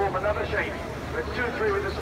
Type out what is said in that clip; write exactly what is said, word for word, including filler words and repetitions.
form another shape. It's two three with the